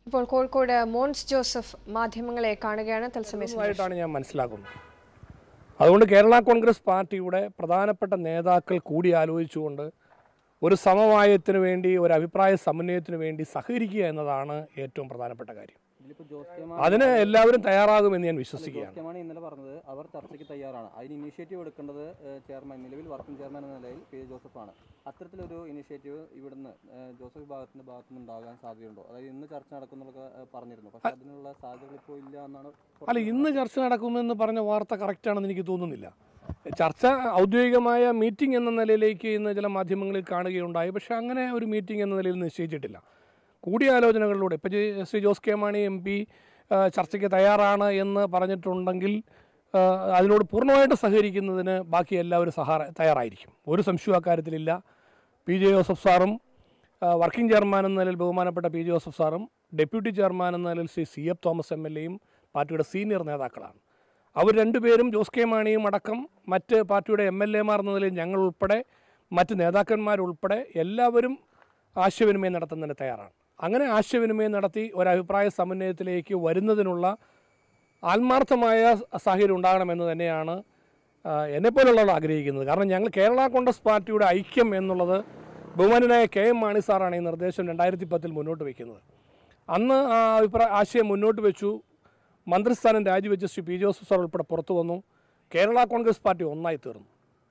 ഇപ്പോൾ കോഴിക്കോട് മോൻസ് ജോസഫ് മാധ്യമങ്ങളെ കാണുകയാണ് തത്സമയമായിട്ടാണ് ഞാൻ മനസ്സിലാക്കുന്നത്. അതുകൊണ്ട് കേരള കോൺഗ്രസ് പാർട്ടിയുടെ പ്രധാനപ്പെട്ട നേതാക്കൾ കൂടി ആലോചിച്ചുകൊണ്ട് ഒരു സമവായത്തിന് വേണ്ടി ഒരു അഭിപ്രായ സമന്വയത്തിന് വേണ്ടി സഹകരിക്കുക എന്നതാണ് ഏറ്റവും പ്രധാനപ്പെട്ട കാര്യം. അതിന് എല്ലാവരും തയ്യാറാകുമെന്ന് ഞാൻ വിശ്വസിക്കുകയാണ്. ഇന്നലെ പറഞ്ഞത് അവർ ചർച്ചയ്ക്ക് തയ്യാറാണ്. അതിന് ഇനിഷ്യേറ്റീവ് എടുക്കേണ്ടത് ചെയർമാൻ, നിലവിൽ വർക്കിംഗ് ചെയർമാൻ എന്ന നിലയിൽ പി ജോസഫാണ്. അത്തരത്തിലൊരു ഇനിഷ്യേറ്റീവ് ഇവിടുന്ന് ജോസഫ് വിഭാഗത്തിന്റെ ഭാഗത്തുനിന്ന് ഉണ്ടാകാൻ സാധ്യതയുണ്ടോ? അതായത് ഇന്ന് ചർച്ച നടക്കുന്നതൊക്കെ പറഞ്ഞിരുന്നു, പക്ഷെ അതിനുള്ള സാധ്യതകൾ ഇപ്പോൾ ഇല്ല എന്നാണ്. അല്ല, ഇന്ന് ചർച്ച നടക്കുമെന്ന് പറഞ്ഞ വാർത്ത കറക്റ്റാണെന്ന് എനിക്ക് തോന്നുന്നില്ല. ചർച്ച ഔദ്യോഗികമായ മീറ്റിംഗ് എന്ന നിലയിലേക്ക് ഇന്ന് ചില മാധ്യമങ്ങളിൽ കാണുകയുണ്ടായി. പക്ഷേ അങ്ങനെ ഒരു മീറ്റിംഗ് എന്ന നിലയിൽ നിശ്ചയിച്ചിട്ടില്ല. കൂടിയാലോചനകളിലൂടെ ഇപ്പോൾ ശ്രീ ജോസ് കെ മാണി MP ചർച്ചയ്ക്ക് തയ്യാറാണ് എന്ന് പറഞ്ഞിട്ടുണ്ടെങ്കിൽ അതിനോട് പൂർണ്ണമായിട്ട് സഹകരിക്കുന്നതിന് ബാക്കി എല്ലാവരും തയ്യാറായിരിക്കും. ഒരു സംശയവും അക്കാര്യത്തിലില്ല. PJ ജോസഫ് സാറും വർക്കിംഗ് ചെയർമാൻ എന്ന നിലയിൽ ബഹുമാനപ്പെട്ട PJ ജോസഫ് സാറും ഡെപ്യൂട്ടി ചെയർമാൻ എന്ന നിലയിൽ ശ്രീ CF തോമസ് MLAയും പാർട്ടിയുടെ സീനിയർ നേതാക്കളാണ്. അവർ രണ്ടുപേരും ജോസ് കെ മാണിയും അടക്കം മറ്റ് പാർട്ടിയുടെ MLAമാർ എന്ന നിലയിൽ ഞങ്ങളുൾപ്പെടെ മറ്റ് നേതാക്കന്മാരുൾപ്പെടെ എല്ലാവരും ആശയവിനിമയം നടത്തുന്നതിന് തയ്യാറാണ്. അങ്ങനെ ആശയവിനിമയം നടത്തി ഒരഭിപ്രായ സമന്വയത്തിലേക്ക് വരുന്നതിനുള്ള ആത്മാർത്ഥമായ സാഹചര്യം ഉണ്ടാകണമെന്ന് തന്നെയാണ് എന്നെപ്പോലുള്ളവർ ആഗ്രഹിക്കുന്നത്. കാരണം ഞങ്ങൾ കേരള കോൺഗ്രസ് പാർട്ടിയുടെ ഐക്യം എന്നുള്ളത് ബഹുമാനനായ KM മാണി സാറാണ് ഈ നിർദ്ദേശം 2010 മുന്നോട്ട് വയ്ക്കുന്നത്. അന്ന് ആ ആശയം മുന്നോട്ട് വെച്ചു. മന്ത്രിസ്ഥാനം രാജിവെച്ച് ശ്രീ PJ ജോസഫ് സാർ ഉൾപ്പെടെ പുറത്തു വന്നു. കേരള കോൺഗ്രസ് പാർട്ടി ഒന്നായി തീർന്നു.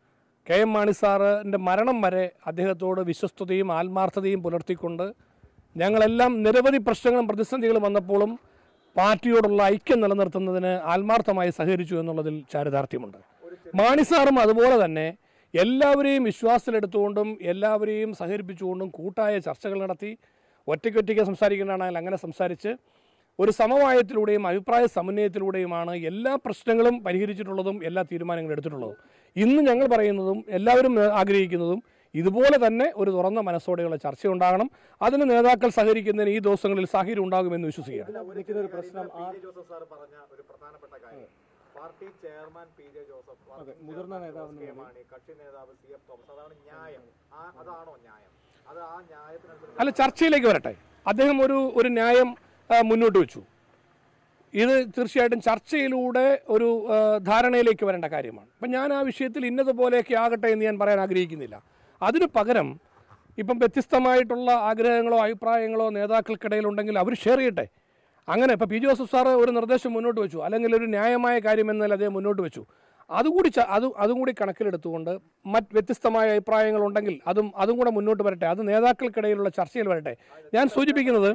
KM മാണി സാറിൻ്റെ മരണം വരെ അദ്ദേഹത്തോട് വിശ്വസ്തതയും ആത്മാർത്ഥതയും പുലർത്തിക്കൊണ്ട് ഞങ്ങളെല്ലാം നിരവധി പ്രശ്നങ്ങളും പ്രതിസന്ധികളും വന്നപ്പോഴും പാർട്ടിയോടുള്ള ഐക്യം നിലനിർത്തുന്നതിന് ആത്മാർത്ഥമായി സഹകരിച്ചു എന്നുള്ളതിൽ ചാരിതാർത്ഥ്യമുണ്ട്. മാണി സാറും അതുപോലെ തന്നെ എല്ലാവരെയും വിശ്വാസത്തിലെടുത്തുകൊണ്ടും എല്ലാവരെയും സഹകരിപ്പിച്ചുകൊണ്ടും കൂട്ടായ ചർച്ചകൾ നടത്തി. ഒറ്റയ്ക്കൊറ്റയ്ക്ക് സംസാരിക്കേണ്ടതാണെങ്കിൽ അങ്ങനെ സംസാരിച്ച് ഒരു സമവായത്തിലൂടെയും അഭിപ്രായ സമന്വയത്തിലൂടെയുമാണ് എല്ലാ പ്രശ്നങ്ങളും പരിഹരിച്ചിട്ടുള്ളതും എല്ലാ തീരുമാനങ്ങളും എടുത്തിട്ടുള്ളതും. ഇന്ന് ഞങ്ങൾ പറയുന്നതും എല്ലാവരും ആഗ്രഹിക്കുന്നതും ഇതുപോലെ തന്നെ ഒരു തുറന്ന മനസ്സോടെയുള്ള ചർച്ചയുണ്ടാകണം. അതിന് നേതാക്കൾ സഹകരിക്കുന്നതിന് ഈ ദിവസങ്ങളിൽ സാഹചര്യം ഉണ്ടാകുമെന്ന് വിശ്വസിക്കുകയാണ്. പാർട്ടി ചെയർമാൻ PJ ജോസഫ്, മുതിർന്ന നേതാവ് കക്ഷി നേതാവ് CF തോമസ്, അതാണ് ന്യായം. അതാണോ ന്യായം? അത് ആ ന്യായത്തിനനുസരിച്ച് അല്ല, ചർച്ചയിലേക്ക് വരട്ടെ. അദ്ദേഹം ഒരു ന്യായം മുന്നോട്ട് വെച്ചു. ഇത് തീർച്ചയായിട്ടും ചർച്ചയിലൂടെ ഒരു ധാരണയിലേക്ക് വരേണ്ട കാര്യമാണ്. അപ്പം ഞാൻ ആ വിഷയത്തിൽ ഇന്നതുപോലെയൊക്കെ ആകട്ടെ എന്ന് ഞാൻ പറയാൻ ആഗ്രഹിക്കുന്നില്ല. അതിനു പകരം ഇപ്പം വ്യത്യസ്തമായിട്ടുള്ള ആഗ്രഹങ്ങളോ അഭിപ്രായങ്ങളോ നേതാക്കൾക്കിടയിലുണ്ടെങ്കിൽ അവർ ഷെയർ ചെയ്യട്ടെ. അങ്ങനെ ഇപ്പോൾ PJ ജോസഫ് സാറ് ഒരു നിർദ്ദേശം മുന്നോട്ട് വെച്ചു, അല്ലെങ്കിൽ ഒരു ന്യായമായ കാര്യം എന്നാൽ അദ്ദേഹം മുന്നോട്ട് വെച്ചു. അതും കൂടി കണക്കിലെടുത്തുകൊണ്ട് വ്യത്യസ്തമായ അഭിപ്രായങ്ങളുണ്ടെങ്കിൽ അതും കൂടെ മുന്നോട്ട് വരട്ടെ. അത് നേതാക്കൾക്കിടയിലുള്ള ചർച്ചയിൽ വരട്ടെ. ഞാൻ സൂചിപ്പിക്കുന്നത്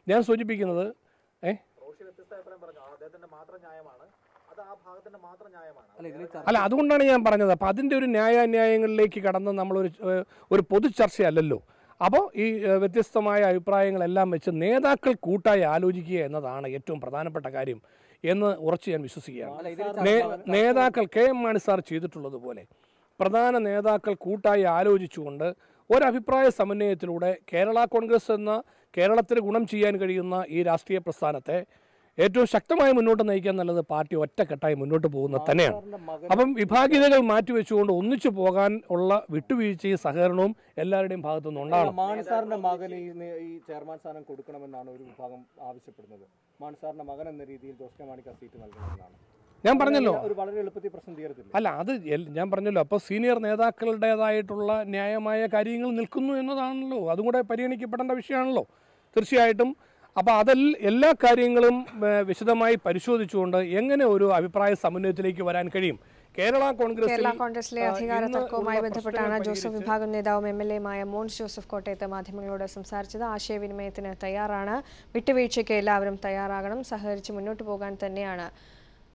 അല്ല, അതുകൊണ്ടാണ് ഞാൻ പറഞ്ഞത്. അപ്പം അതിൻ്റെ ഒരു ന്യായാന്യായങ്ങളിലേക്ക് കടന്ന് നമ്മളൊരു പൊതു ചർച്ചയല്ലല്ലോ. അപ്പോൾ ഈ വ്യത്യസ്തമായ അഭിപ്രായങ്ങളെല്ലാം വെച്ച് നേതാക്കൾ കൂട്ടായി ആലോചിക്കുക എന്നതാണ് ഏറ്റവും പ്രധാനപ്പെട്ട കാര്യം എന്ന് ഉറച്ച് ഞാൻ വിശ്വസിക്കുകയാണ്. നേതാക്കൾ KM മാണി സാർ ചെയ്തിട്ടുള്ളതുപോലെ പ്രധാന നേതാക്കൾ കൂട്ടായി ആലോചിച്ചുകൊണ്ട് ഒരഭിപ്രായ സമന്വയത്തിലൂടെ കേരള കോൺഗ്രസ് എന്ന കേരളത്തിന് ഗുണം ചെയ്യാൻ കഴിയുന്ന ഈ രാഷ്ട്രീയ പ്രസ്ഥാനത്തെ ഏറ്റവും ശക്തമായി മുന്നോട്ട് നയിക്കാൻ നല്ലത് പാർട്ടി ഒറ്റക്കെട്ടായി മുന്നോട്ട് പോകുന്നത് തന്നെയാണ്. അപ്പം വിഭാഗീയതകൾ മാറ്റിവെച്ചുകൊണ്ട് ഒന്നിച്ചു പോകാൻ ഉള്ള വിട്ടുവീഴ്ചയും സഹകരണവും എല്ലാവരുടെയും ഭാഗത്തുനിന്ന് ഉണ്ടാകണം. മാണി സാറിന്റെ മകന് ഈ ചെയർമാൻ സ്ഥാനം കൊടുക്കണമെന്നാണ് ഒരു വിഭാഗം ആവശ്യപ്പെടുന്നത്. മാണി സാറിന്റെ മകൻ എന്ന രീതിയിൽ ജോസ് കെ മാണിക്ക് സീറ്റ് നൽകണമെന്നാണ്. ഞാൻ പറഞ്ഞല്ലോ, ഒരു വളരെ എളുപ്പത്തിൽ പ്രശ്നം തീരത്തില്ല. അല്ല, അത് ഞാൻ പറഞ്ഞല്ലോ. അപ്പോൾ സീനിയർ നേതാക്കളുടേതായിട്ടുള്ള ന്യായമായ കാര്യങ്ങൾ നിൽക്കുന്നു എന്നതാണല്ലോ, അതും കൂടെ പരിഗണിക്കപ്പെടേണ്ട വിഷയമാണല്ലോ തീർച്ചയായിട്ടും. അപ്പോൾ എല്ലാ കാര്യങ്ങളും വിശദമായി പരിശോധിച്ചുകൊണ്ട് എങ്ങനെ ഒരു അഭിപ്രായ സമന്വയത്തിലേക്ക് വരാൻ കഴിയും. കേരള കോൺഗ്രസിലെ അധികാര തർക്കവുമായി ബന്ധപ്പെട്ടാണ് ജോസഫ് വിഭാഗം നേതാവും MLAയുമായ മോൻസ് ജോസഫ് കോട്ടയത്ത് മാധ്യമങ്ങളോട് സംസാരിച്ചത്. ആശയവിനിമയത്തിന് തയ്യാറാണ്, വിട്ടുവീഴ്ചയ്ക്ക് എല്ലാവരും തയ്യാറാകണം, സഹകരിച്ച് മുന്നോട്ട് പോകാൻ തന്നെയാണ്